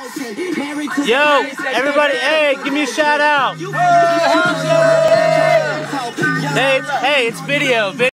Yo, everybody, hey, give me a shout out. Hey, it's video.